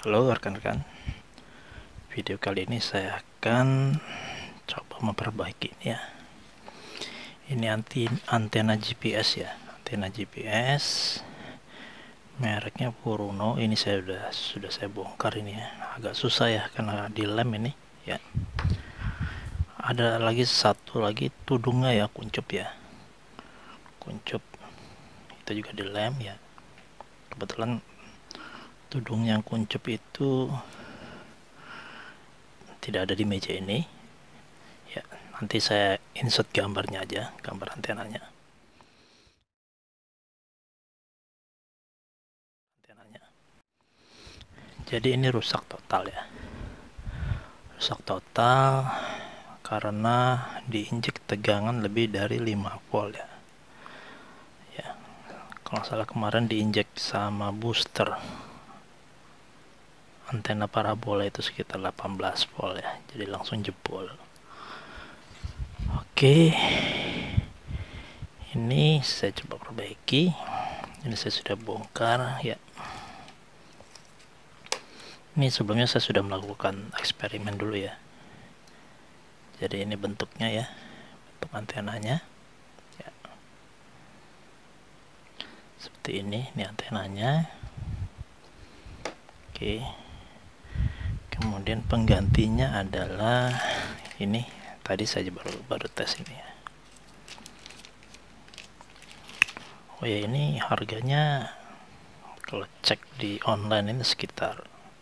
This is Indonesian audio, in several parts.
Halo rekan-rekan, video kali ini saya akan coba memperbaiki ini ya. Ini antena GPS ya, antena GPS mereknya Furuno. Ini sudah saya bongkar ini ya, agak susah ya karena dilem ini ya. Ada lagi satu lagi tudungnya ya, kuncup ya, kuncup itu juga dilem ya. Kebetulan tudung yang kuncup itu tidak ada di meja ini ya. Nanti saya insert gambarnya aja, gambar antenanya. Jadi ini rusak total ya, rusak total karena diinjek tegangan lebih dari 5 volt ya. Ya, kalau salah kemarin diinjek sama booster antena parabola itu sekitar 18 volt ya, jadi langsung jebol. Oke, ini saya coba perbaiki. Ini saya sudah bongkar ya. Ini sebelumnya saya sudah melakukan eksperimen dulu ya. Jadi ini bentuknya ya, bentuk antenanya ya. Seperti ini antenanya. Oke, kemudian penggantinya adalah ini. Tadi saya baru tes ini ya. Oh ya, ini harganya kalau cek di online ini sekitar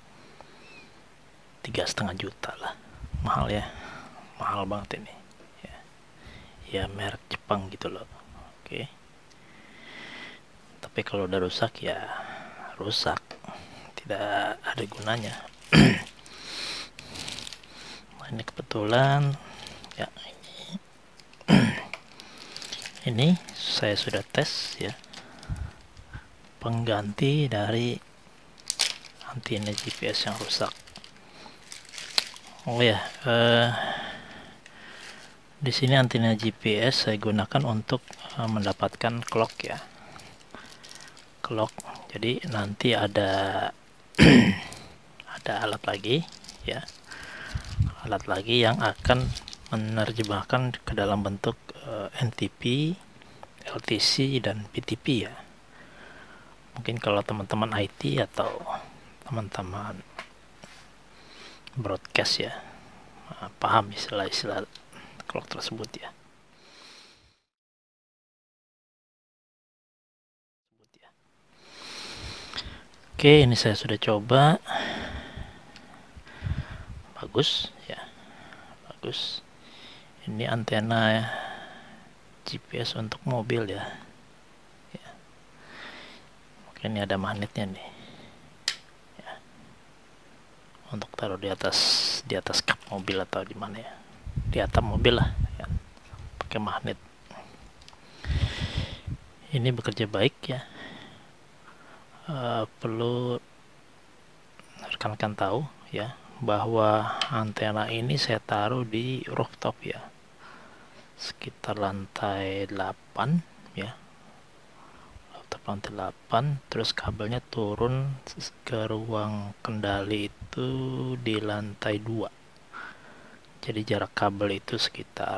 3,5 juta lah, mahal ya, mahal banget ini ya, ya merek Jepang gitu loh. Oke, tapi kalau udah rusak ya rusak, tidak ada gunanya. Nah, ini kebetulan ya, ini saya sudah tes ya, pengganti dari antena GPS yang rusak. Oh ya, di sini antena GPS saya gunakan untuk mendapatkan clock ya, clock. Jadi nanti ada ada alat lagi ya, alat lagi yang akan menerjemahkan ke dalam bentuk NTP, LTC dan PTP ya. Mungkin kalau teman-teman IT atau teman-teman broadcast ya, paham istilah-istilah clock tersebut ya. Oke, ini saya sudah coba, bagus ya, bagus. Ini antena GPS untuk mobil ya. Oke, ini ada magnetnya nih ya, untuk taruh di atas kap mobil atau di mana ya, di atap mobil lah ya, pakai magnet. Ini bekerja baik ya. Perlu rekan-rekan tahu ya, bahwa antena ini saya taruh di rooftop ya, sekitar lantai 8 ya, lantai 8. Terus kabelnya turun ke ruang kendali itu di lantai 2. Jadi jarak kabel itu sekitar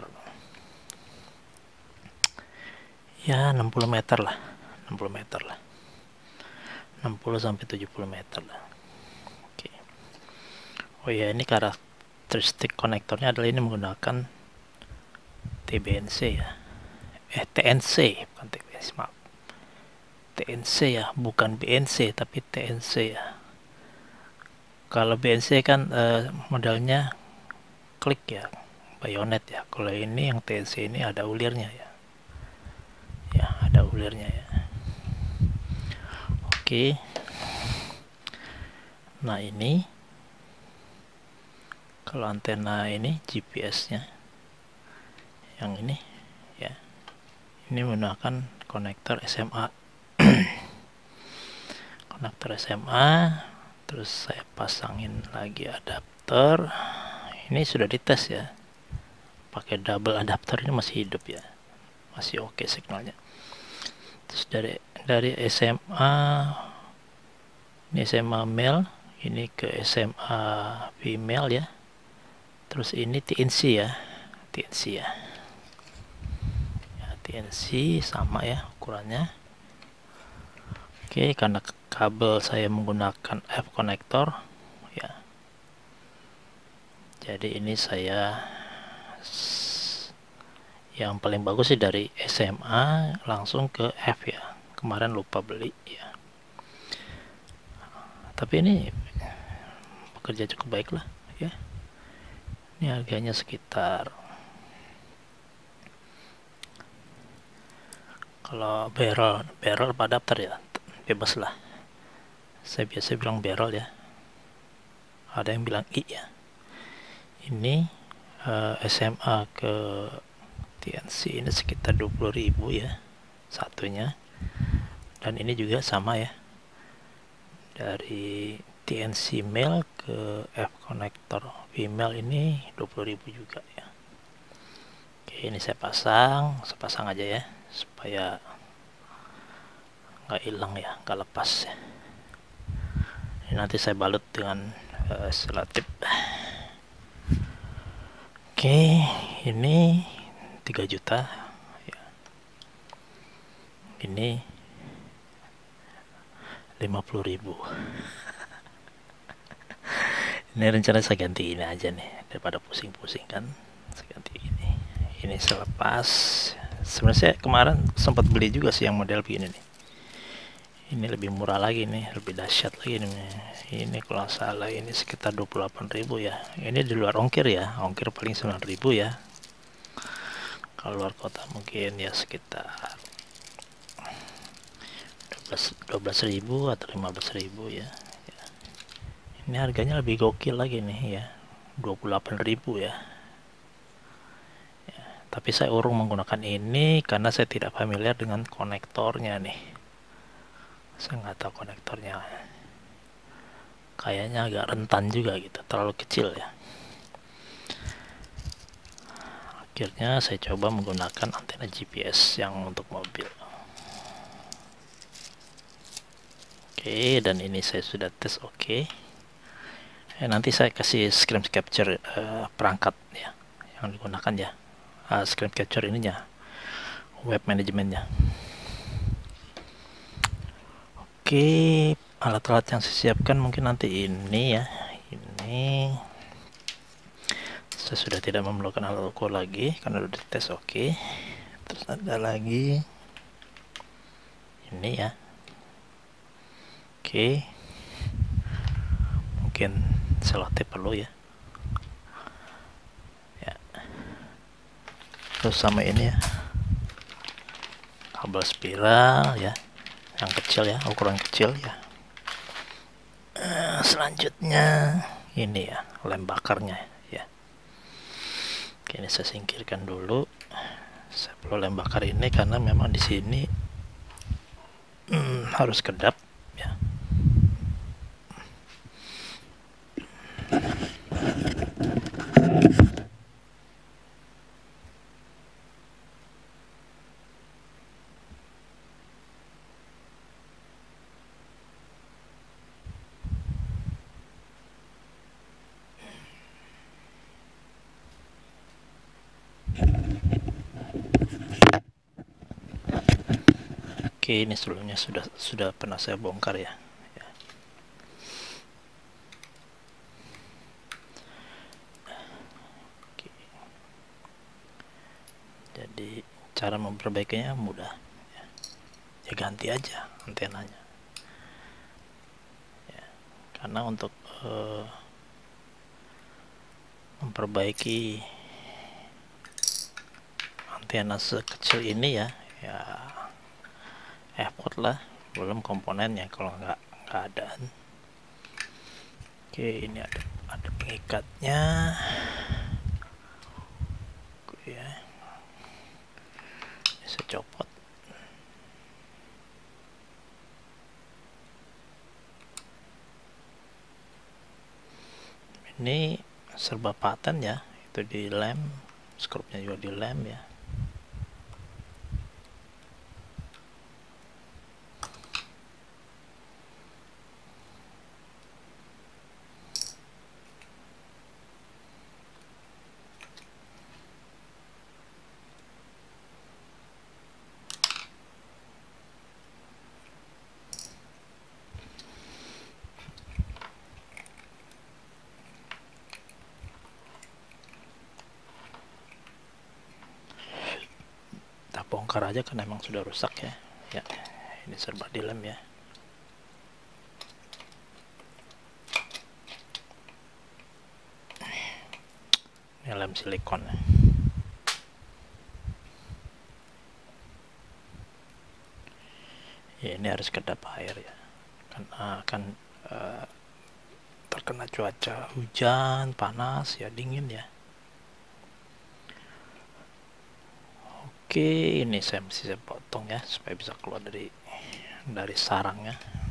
ya 60 meter lah, 60 meter lah, 60 sampai 70 meter lah. Oke. Oh ya, ini karakteristik konektornya adalah ini menggunakan TBNC ya, TNC, bukan TBNC, maaf, TNC ya, bukan BNC tapi TNC ya. Kalau BNC kan modelnya klik ya, bayonet ya. Kalau ini yang TNC ini ada ulirnya ya, ya ada ulirnya ya. Oke, nah ini kalau antena ini GPS-nya yang ini ya, ini menggunakan konektor SMA. Konektor SMA. Terus saya pasangin lagi adapter. Ini sudah dites ya, pakai double adapter, ini masih hidup ya, masih oke signalnya. Terus dari SMA, ini SMA male ini ke SMA female ya, terus ini TNC ya, TNC ya, TNC sama ya ukurannya. Oke, karena kabel saya menggunakan F konektor ya, jadi ini saya yang paling bagus sih dari SMA langsung ke F ya, kemarin lupa beli ya, tapi ini bekerja cukup baik lah ya. Ini harganya sekitar, kalau barrel apa adapter ya bebas lah, saya biasa bilang barrel ya, ada yang bilang I ya. Ini SMA ke TNC ini sekitar 20.000 ya satunya, dan ini juga sama ya, dari TNC male ke F konektor female ini 20.000 juga ya. Oke, ini saya pasang aja ya supaya nggak hilang ya, nggak lepas ya. Ini nanti saya balut dengan selotip. Oke, ini 3 juta ya. Ini 50.000. Ini rencana saya ganti ini aja nih, daripada pusing-pusing kan, saya ganti ini. Ini selepas, sebenarnya saya kemarin sempat beli juga sih yang model begini nih. Ini lebih murah lagi nih, lebih dahsyat lagi nih. Ini kalau salah ini sekitar 28.000 ya. Ini di luar ongkir ya, ongkir paling 9.000 ya. Kalau luar kota mungkin ya sekitar 12.000 atau 15.000 ya. Ini harganya lebih gokil lagi nih ya, 28.000 ya. Tapi saya urung menggunakan ini karena saya tidak familiar dengan konektornya nih. Saya nggak tahu konektornya, kayaknya agak rentan juga gitu, terlalu kecil ya. Akhirnya saya coba menggunakan antena GPS yang untuk mobil. Oke, dan ini saya sudah tes oke. Nanti saya kasih screen capture perangkat ya yang digunakan ya, screen capture ininya, web manajemennya. Oke, alat-alat yang saya siapkan mungkin nanti ini ya, ini saya sudah tidak memerlukan alat ukur lagi karena sudah dites oke. Terus ada lagi ini ya, oke, mungkin selotip perlu ya. Terus sama ini ya, kabel spiral ya, yang kecil ya, ukuran kecil ya. Selanjutnya ini ya, lem bakarnya ya. Oke, ini saya singkirkan dulu. Saya perlu lem bakar ini karena memang di sini harus kedap ya. Oke, ini sebelumnya sudah pernah saya bongkar ya. Oke. Jadi cara memperbaikinya mudah ya, ganti aja antenanya ya. Karena untuk memperbaiki antena sekecil ini ya effort lah, belum komponennya kalau nggak ada. Oke, ini ada pengikatnya. Oke ya, ini saya copot. Ini serba paten ya, itu di lem, skrupnya juga di lem ya. bongkar aja kan emang sudah rusak ya. Ya, ini serba dilem ya. Ini lem silikon. Ya, ini harus kedap air ya. Kan terkena cuaca hujan, panas ya, dingin ya. Oke, ini saya potong ya supaya bisa keluar dari sarangnya.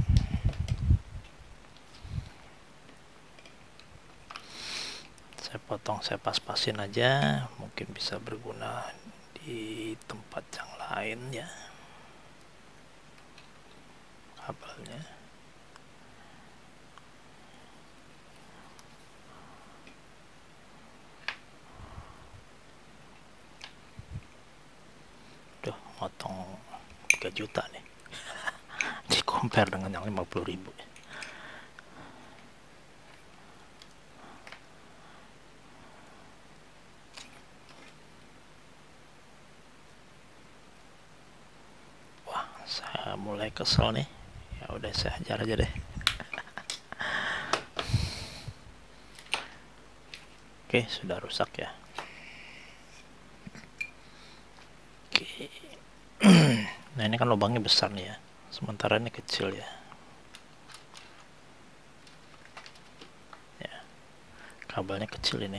Saya potong, saya pas-pasin aja, mungkin bisa berguna di tempat yang lain ya. Kabelnya. Duh, motong 3 juta nih. Di compare dengan yang 50.000 ya. Wah, saya mulai kesel nih. Ya udah, saya hajar aja deh. Oke, sudah rusak ya. Oke. Nah, ini kan lubangnya besar nih ya. Sementara ini kecil ya. Ya. Kabelnya kecil ini.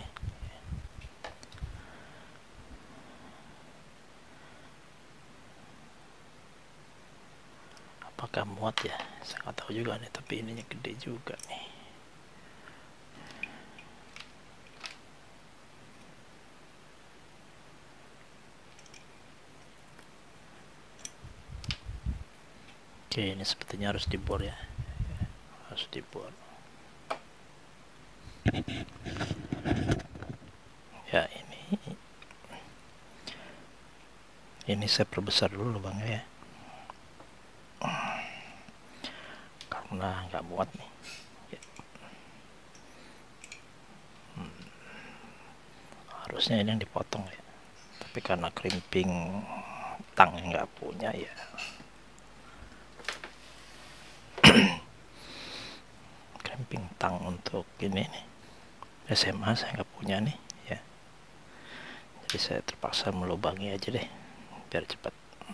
Apakah muat ya? Saya nggak tahu juga nih, tapi ininya gede juga nih. Oke, ini sepertinya harus dibor ya. Harus dibor. Ya, ini saya perbesar dulu lubangnya ya. Karena nggak muat nih. Ya. Harusnya ini yang dipotong ya. Tapi karena crimping tang nggak punya ya. Crimping tang untuk ini nih. SMA saya nggak punya nih ya. Jadi saya terpaksa melubangi aja deh biar cepat.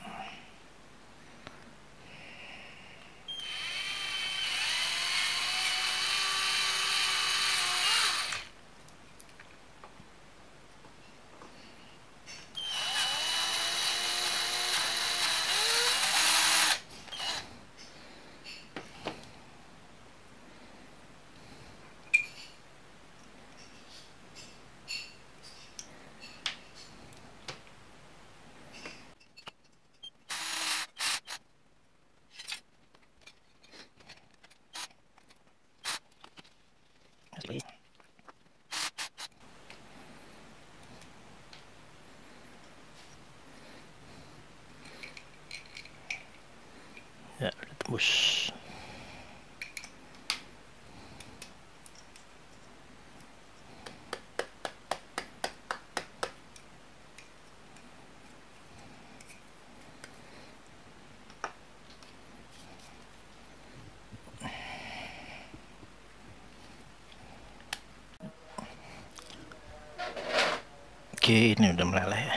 Ya, udah tembus. Oke, ini udah meleleh ya.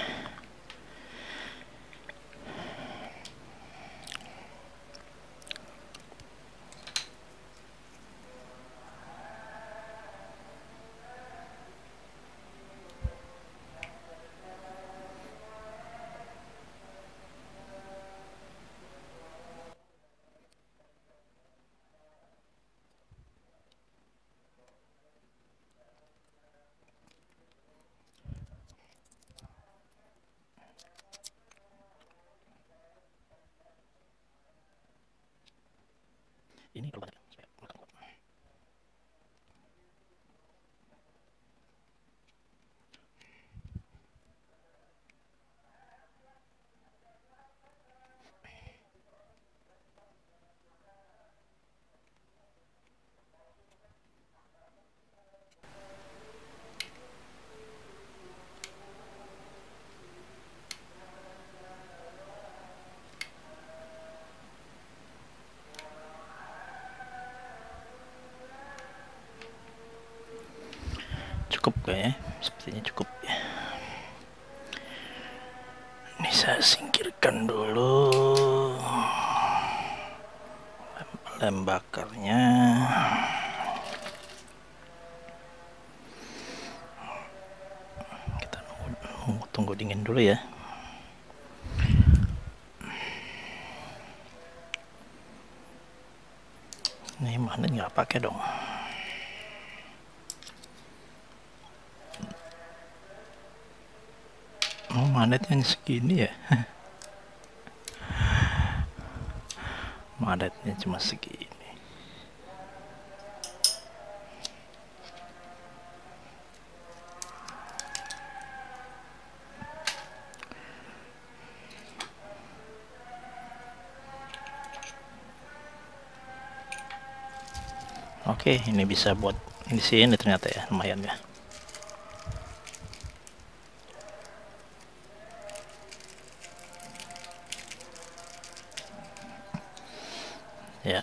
cukup kayaknya, sepertinya cukup ya. Ini saya singkirkan dulu lem bakarnya. Kita tunggu dingin dulu ya. Ini magnet nggak pakai dong. Oh, magnetnya segini ya. Magnetnya cuma segini. Oke, ini bisa buat di sini ternyata ya, lumayan ya. Ya.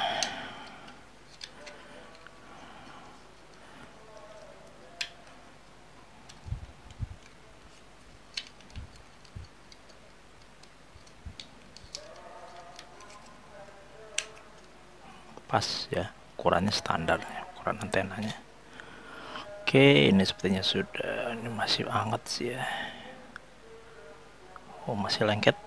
Pas ya, ukurannya standar ya, ukuran antenanya. Oke, ini sepertinya sudah. Ini masih hangat sih ya. Oh, masih lengket.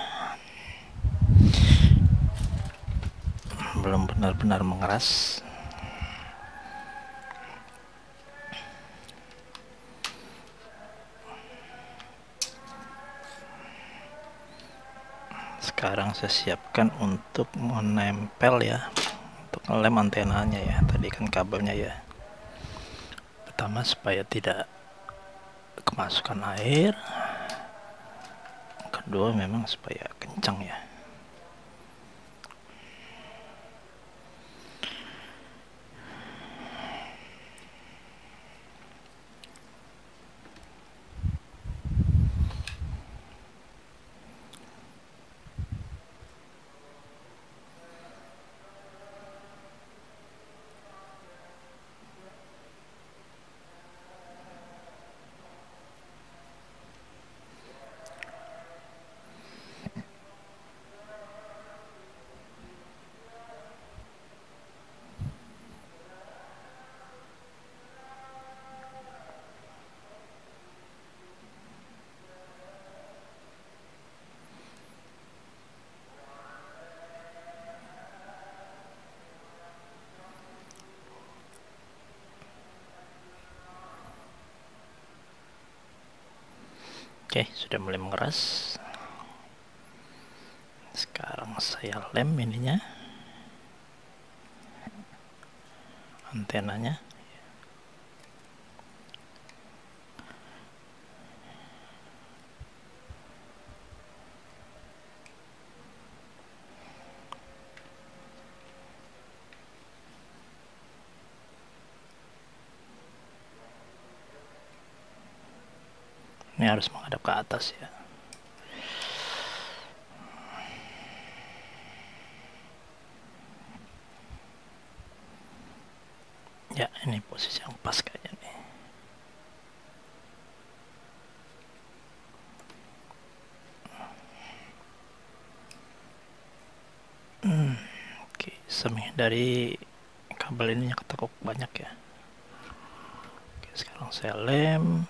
Belum benar-benar mengeras. Sekarang saya siapkan untuk menempel ya, untuk ngelem antenanya ya. Tadi kan kabelnya ya. Pertama supaya tidak kemasukan air. Kedua memang supaya kencang ya. Oke, sudah mulai mengeras. Sekarang saya lem ininya, antenanya. Ini harus menghadap ke atas ya. Ya, ini posisi yang pas kayaknya nih. Oke, dari kabel ininya ketekuk banyak ya. Oke, sekarang saya lem.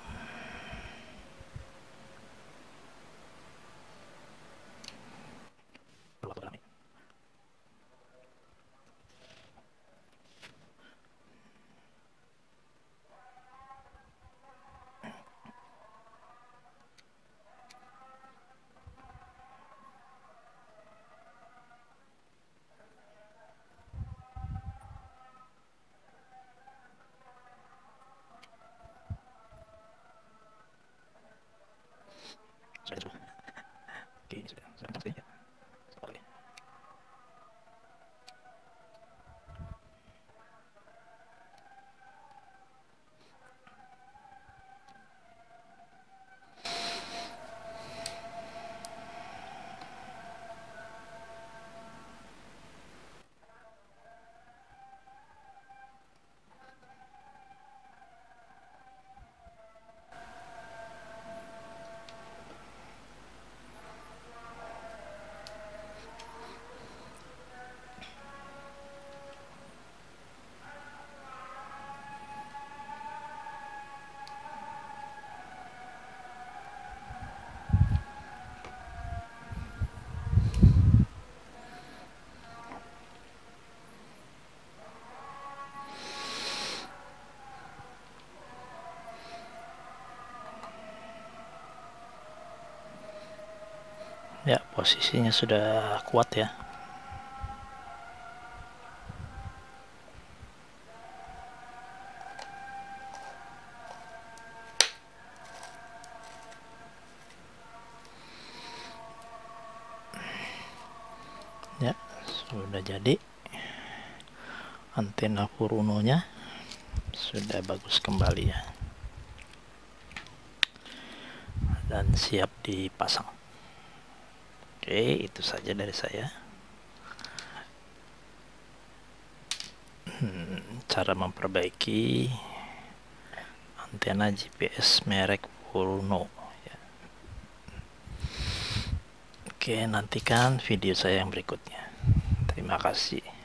Ya, posisinya sudah kuat ya. Ya, sudah jadi. Antena Furuno-nya sudah bagus kembali ya. Dan siap dipasang. Oke, itu saja dari saya. Cara memperbaiki antena GPS merek Furuno ya. Oke, nantikan video saya yang berikutnya. Terima kasih.